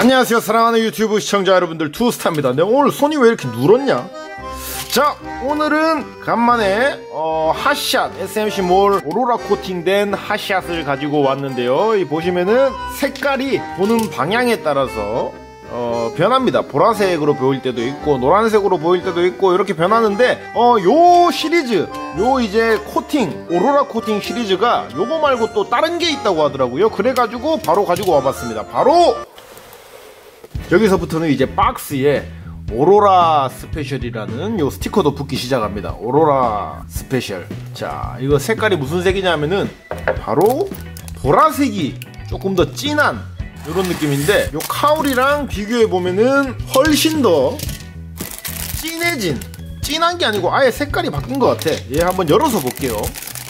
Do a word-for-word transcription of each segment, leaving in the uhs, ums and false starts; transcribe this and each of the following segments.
안녕하세요, 사랑하는 유튜브 시청자 여러분들, 투스타입니다. 내가 오늘 손이 왜 이렇게 누렇냐? 자, 오늘은 간만에 어, 핫샷 에스엠씨몰 오로라 코팅된 핫샷을 가지고 왔는데요. 이 보시면은 색깔이 보는 방향에 따라서 어, 변합니다. 보라색으로 보일 때도 있고 노란색으로 보일 때도 있고 이렇게 변하는데, 어, 요 시리즈, 요 이제 코팅, 오로라 코팅 시리즈가 요거 말고 또 다른 게 있다고 하더라고요. 그래가지고 바로 가지고 와봤습니다. 바로 여기서부터는 이제 박스에 오로라 스페셜이라는 요 스티커도 붙기 시작합니다. 오로라 스페셜. 자, 이거 색깔이 무슨 색이냐면은 바로 보라색이 조금 더 진한 이런 느낌인데, 요 카울이랑 비교해보면은 훨씬 더 진해진, 진한 게 아니고 아예 색깔이 바뀐 것 같아. 얘 한번 열어서 볼게요.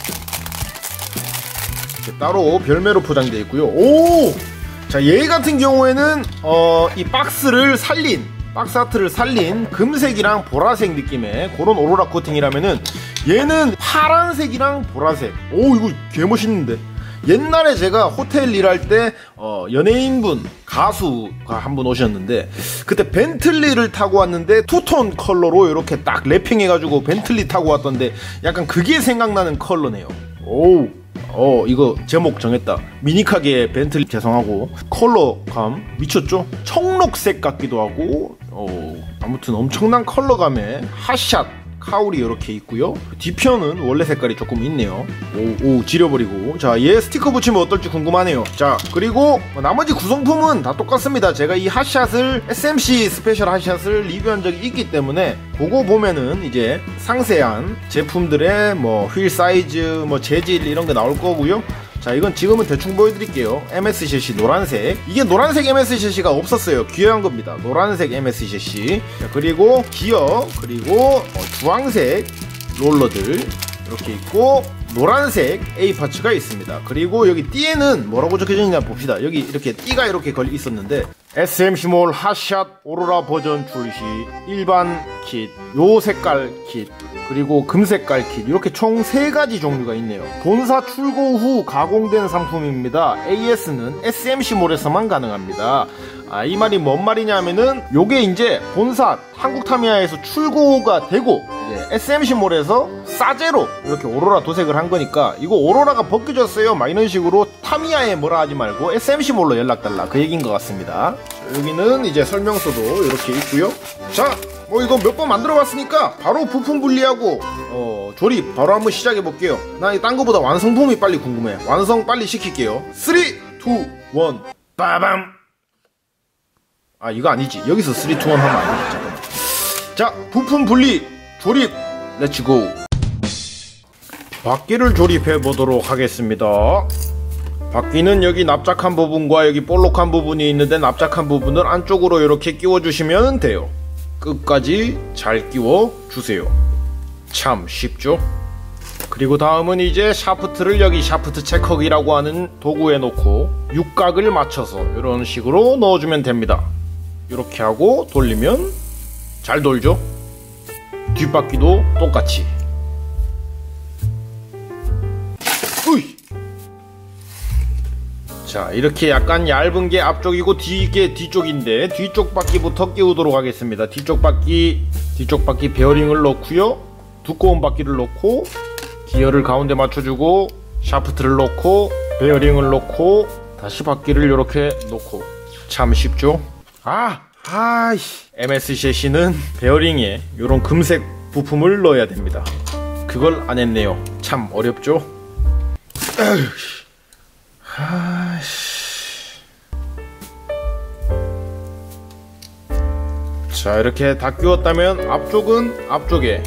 이렇게 따로 별매로 포장되어 있고요. 오! 자, 얘 같은 경우에는 어, 이 박스를 살린, 박스 아트를 살린 금색이랑 보라색 느낌의 그런 오로라 코팅이라면은, 얘는 파란색이랑 보라색. 오, 이거 개멋있는데. 옛날에 제가 호텔 일할 때 어, 연예인분, 가수가 한 분 오셨는데, 그때 벤틀리를 타고 왔는데 투톤 컬러로 이렇게 딱 랩핑해가지고 벤틀리 타고 왔던데, 약간 그게 생각나는 컬러네요. 오우, 어, 이거 제목 정했다. 미니카게 벤틀리 죄송하고, 컬러감 미쳤죠? 청록색 같기도 하고, 어, 아무튼 엄청난 컬러감의 핫샷 카울이 이렇게 있고요. 뒤편은 원래 색깔이 조금 있네요. 오, 오, 지려버리고. 자, 얘 스티커 붙이면 어떨지 궁금하네요. 자, 그리고 나머지 구성품은 다 똑같습니다. 제가 이 핫샷을, 에스엠씨 스페셜 핫샷을 리뷰한 적이 있기 때문에 그거 보면은 이제 상세한 제품들의 뭐 휠 사이즈, 뭐 재질 이런 게 나올 거고요. 자, 이건 지금은 대충 보여드릴게요. 엠에스 셰시 노란색. 이게 노란색 엠에스 셰시가 없었어요. 귀한 겁니다. 노란색 엠에스 셰시. 자, 그리고 기어, 그리고 어, 주황색 롤러들 이렇게 있고, 노란색 A 파츠가 있습니다. 그리고 여기 띠에는 뭐라고 적혀져 있냐 봅시다. 여기 이렇게 띠가 이렇게 걸려 있었는데, 에스엠씨몰 핫샷 오로라 버전 출시, 일반 킷, 요 색깔 킷, 그리고 금색깔 킷, 이렇게 총 세 가지 종류가 있네요. 본사 출고 후 가공된 상품입니다. 에이에스는 에스엠씨몰에서만 가능합니다. 아, 이 말이 뭔 말이냐면은, 요게 이제 본사 한국 타미야에서 출고가 되고 이제 에스엠씨몰에서 싸제로 이렇게 오로라 도색을 한 거니까, 이거 오로라가 벗겨졌어요 막 이런 식으로 타미야에 뭐라 하지 말고 에스엠씨몰로 연락달라, 그 얘기인 것 같습니다. 자, 여기는 이제 설명서도 이렇게 있고요. 자, 뭐 이거 몇 번 만들어 봤으니까 바로 부품 분리하고 어, 조립 바로 한번 시작해 볼게요. 나 딴 거보다 완성품이 빨리 궁금해. 완성 빨리 시킬게요. 쓰리, 투, 원, 빠밤. 아, 이거 아니지. 여기서 쓰리, 투, 원 하면 안 되지. 잠깐만. 자, 부품 분리 조립 렛츠고. 바퀴를 조립해 보도록 하겠습니다. 바퀴는 여기 납작한 부분과 여기 볼록한 부분이 있는데, 납작한 부분을 안쪽으로 이렇게 끼워 주시면 돼요. 끝까지 잘 끼워 주세요. 참 쉽죠? 그리고 다음은 이제 샤프트를 여기 샤프트 체커기라고 하는 도구에 놓고 육각을 맞춰서 이런 식으로 넣어주면 됩니다. 이렇게 하고 돌리면 잘 돌죠? 뒷바퀴도 똑같이. 으이! 자, 이렇게 약간 얇은 게 앞쪽이고 뒤게 뒤쪽인데, 뒤쪽 바퀴부터 끼우도록 하겠습니다. 뒤쪽 바퀴, 뒤쪽 바퀴 베어링을 넣고요. 두꺼운 바퀴를 넣고, 기어를 가운데 맞춰주고, 샤프트를 넣고, 베어링을 넣고, 다시 바퀴를 이렇게 넣고. 참 쉽죠? 아! 아이씨. 엠에스 셰시는 베어링에 이런 금색 부품을 넣어야 됩니다. 그걸 안 했네요. 참 어렵죠? 에휴. 아이씨. 자, 이렇게 다 끼웠다면 앞쪽은 앞쪽에,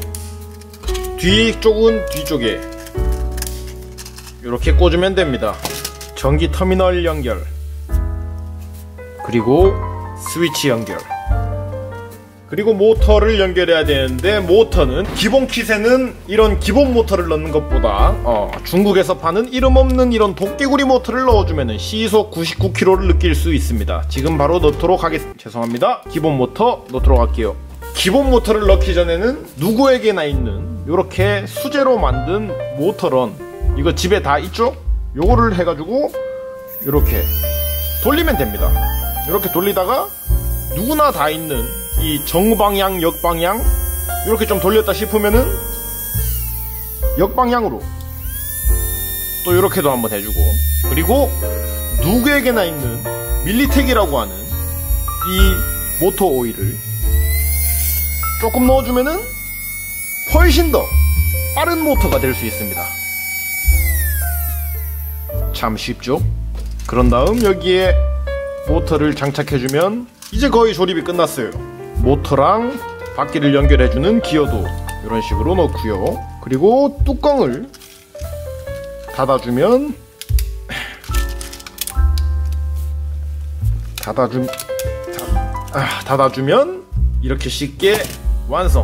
뒤쪽은 뒤쪽에 이렇게 꽂으면 됩니다. 전기 터미널 연결, 그리고 스위치 연결, 그리고 모터를 연결해야 되는데, 모터는 기본 킷에는 이런 기본 모터를 넣는 것보다 어, 중국에서 파는 이름 없는 이런 도깨구리 모터를 넣어주면 시속 구십구 킬로미터를 느낄 수 있습니다. 지금 바로 넣도록 하겠습니다. 죄송합니다. 기본 모터 넣도록 할게요. 기본 모터를 넣기 전에는 누구에게나 있는 이렇게 수제로 만든 모터런, 이거 집에 다 있죠? 요거를 해가지고 이렇게 돌리면 됩니다. 이렇게 돌리다가 누구나 다 있는 이 정방향, 역방향 이렇게 좀 돌렸다 싶으면은 역방향으로 또 이렇게도 한번 해주고, 그리고 누구에게나 있는 밀리텍이라고 하는 이 모터 오일을 조금 넣어주면은 훨씬 더 빠른 모터가 될 수 있습니다. 참 쉽죠? 그런 다음 여기에 모터를 장착해주면 이제 거의 조립이 끝났어요. 모터랑 바퀴를 연결해주는 기어도 이런 식으로 넣고요. 그리고 뚜껑을 닫아주면 닫아주, 닫, 아, 닫아주면 이렇게 쉽게 완성.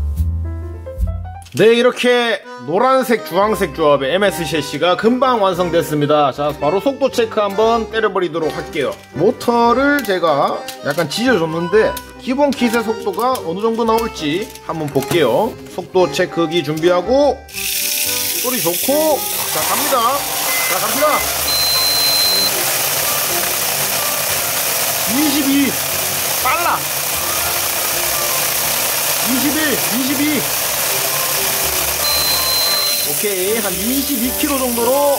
네, 이렇게 노란색 주황색 조합의 엠에스 셰시가 금방 완성됐습니다. 자, 바로 속도 체크 한번 때려버리도록 할게요. 모터를 제가 약간 지져줬는데 기본 킷의 속도가 어느 정도 나올지 한번 볼게요. 속도 체크기 준비하고 소리 좋고, 자, 갑니다. 자, 갑니다. 이십이 빨라. 이십일, 이십이. 오케이, 한 이십이 킬로미터 정도로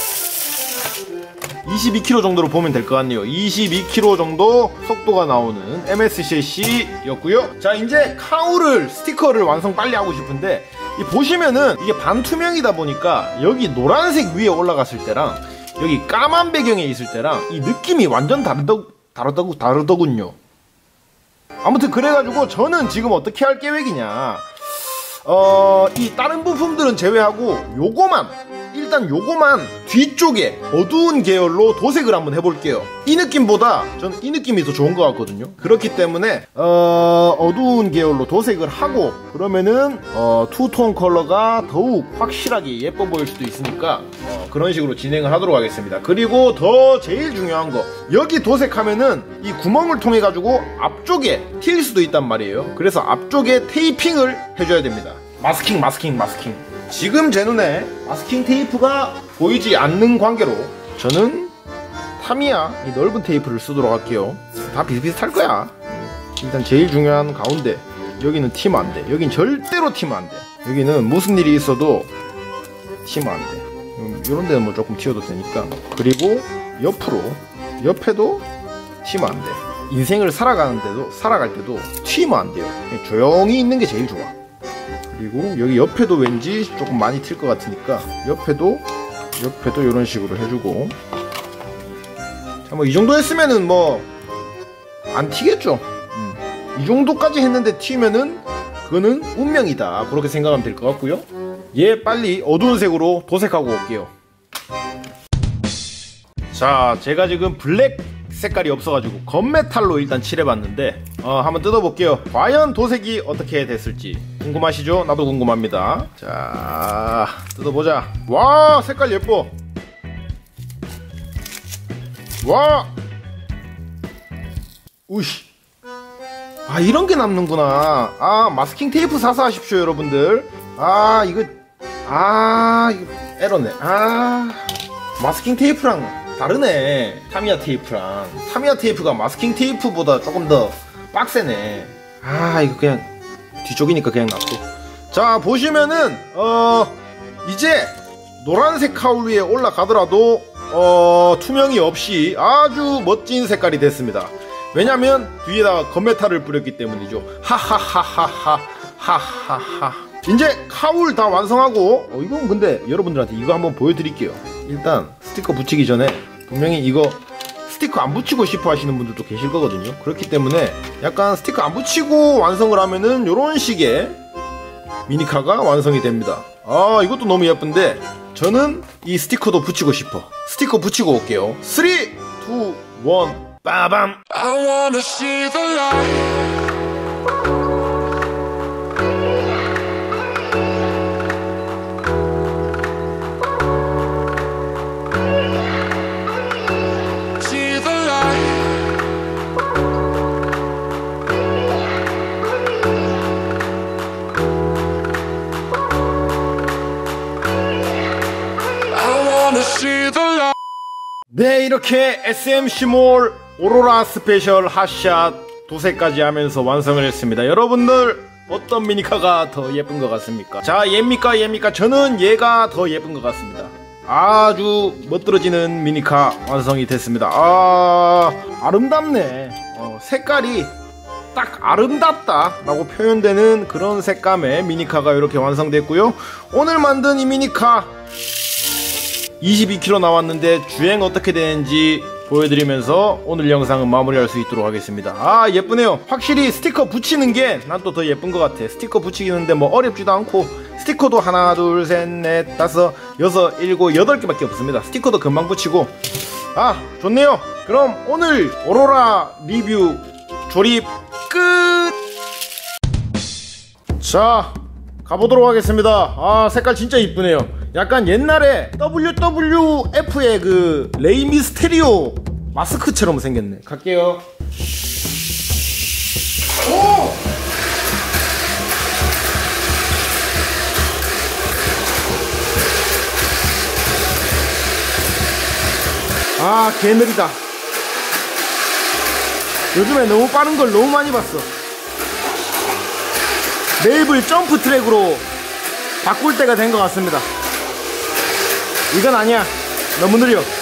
이십이 킬로미터 정도로 보면 될 것 같네요. 이십이 킬로미터 정도 속도가 나오는 엠에스 셰시였고요. 자, 이제 카우를 스티커를 완성 빨리 하고 싶은데, 이 보시면은 이게 반투명이다 보니까 여기 노란색 위에 올라갔을 때랑 여기 까만 배경에 있을 때랑 이 느낌이 완전 다르더, 다르더구, 다르더군요. 아무튼 그래가지고 저는 지금 어떻게 할 계획이냐, 어, 이 다른 부품들은 제외하고 요거만, 일단 요거만 뒤쪽에 어두운 계열로 도색을 한번 해볼게요. 이 느낌보다 저는 이 느낌이 더 좋은 것 같거든요. 그렇기 때문에 어, 어두운 계열로 도색을 하고, 그러면은 어, 투톤 컬러가 더욱 확실하게 예뻐 보일 수도 있으니까 어, 그런 식으로 진행을 하도록 하겠습니다. 그리고 더 제일 중요한 거, 여기 도색하면은 이 구멍을 통해 가지고 앞쪽에 튈 수도 있단 말이에요. 그래서 앞쪽에 테이핑을 해줘야 됩니다. 마스킹 마스킹 마스킹. 지금 제 눈에 마스킹 테이프가 보이지 않는 관계로 저는 타미야 이 넓은 테이프를 쓰도록 할게요. 다 비슷비슷할 거야. 일단 제일 중요한 가운데 여기는 튀면 안 돼. 여긴 절대로 튀면 안 돼. 여기는 무슨 일이 있어도 튀면 안 돼. 이런 데는 뭐 조금 튀어도 되니까. 그리고 옆으로, 옆에도 튀면 안 돼. 인생을 살아가는데도, 살아갈 때도 튀면 안 돼요. 조용히 있는 게 제일 좋아. 그리고 여기 옆에도 왠지 조금 많이 튈 것 같으니까 옆에도 옆에도 이런 식으로 해주고. 자, 뭐 이 정도 했으면은 뭐 안 튀겠죠. 음. 이 정도까지 했는데 튀면은 그거는 운명이다, 그렇게 생각하면 될 것 같고요. 얘 빨리 어두운 색으로 도색하고 올게요. 자, 제가 지금 블랙 색깔이 없어가지고 건메탈로 일단 칠해봤는데 어, 한번 뜯어볼게요. 과연 도색이 어떻게 됐을지 궁금하시죠? 나도 궁금합니다. 자, 뜯어보자. 와, 색깔 예뻐. 와, 우씨, 아, 이런게 남는구나. 아, 마스킹 테이프 사서 하십시오 여러분들. 아, 이거 아 이거 에러네. 아, 마스킹 테이프랑 다르네. 타미야 테이프랑. 타미야 테이프가 마스킹 테이프보다 조금 더 빡세네. 아, 이거 그냥 뒤쪽이니까 그냥 놔둬. 자, 보시면은 어 이제 노란색 카울 위에 올라가더라도 어 투명이 없이 아주 멋진 색깔이 됐습니다. 왜냐면 뒤에다가 건메탈을 뿌렸기 때문이죠. 하하하하하 하하하. 이제 카울 다 완성하고, 어, 이건 근데 여러분들한테 이거 한번 보여드릴게요. 일단 스티커 붙이기 전에 분명히 이거 스티커 안 붙이고 싶어 하시는 분들도 계실 거거든요. 그렇기 때문에 약간 스티커 안 붙이고 완성을 하면은 요런 식의 미니카가 완성이 됩니다. 아, 이것도 너무 예쁜데 저는 이 스티커도 붙이고 싶어. 스티커 붙이고 올게요. 삼, 이, 일, 빠밤. I wanna see the light. 네, 이렇게 에스엠씨몰 오로라 스페셜 핫샷 두세까지 하면서 완성을 했습니다. 여러분들 어떤 미니카가 더 예쁜 것 같습니까? 자, 얘입니까 얘입니까? 저는 얘가 더 예쁜 것 같습니다. 아주 멋들어지는 미니카 완성이 됐습니다. 아, 아름답네. 어, 색깔이 딱 아름답다 라고 표현되는 그런 색감의 미니카가 이렇게 완성됐고요. 오늘 만든 이 미니카 이십이 킬로그램 나왔는데 주행 어떻게 되는지 보여드리면서 오늘 영상은 마무리할 수 있도록 하겠습니다. 아, 예쁘네요. 확실히 스티커 붙이는 게 난 또 더 예쁜 것 같아. 스티커 붙이기는데 뭐 어렵지도 않고, 스티커도 하나 둘 셋 넷 다섯 여섯 일곱 여덟 개밖에 없습니다. 스티커도 금방 붙이고. 아, 좋네요. 그럼 오늘 오로라 리뷰 조립 끝. 자, 가보도록 하겠습니다. 아, 색깔 진짜 이쁘네요. 약간 옛날에 더블유더블유에프의 그 레이 미스테리오 마스크처럼 생겼네. 갈게요. 오! 아, 개느리다. 요즘에 너무 빠른 걸 너무 많이 봤어. 맵을 점프 트랙으로 바꿀 때가 된 것 같습니다. 이건 아니야. 너무 느려.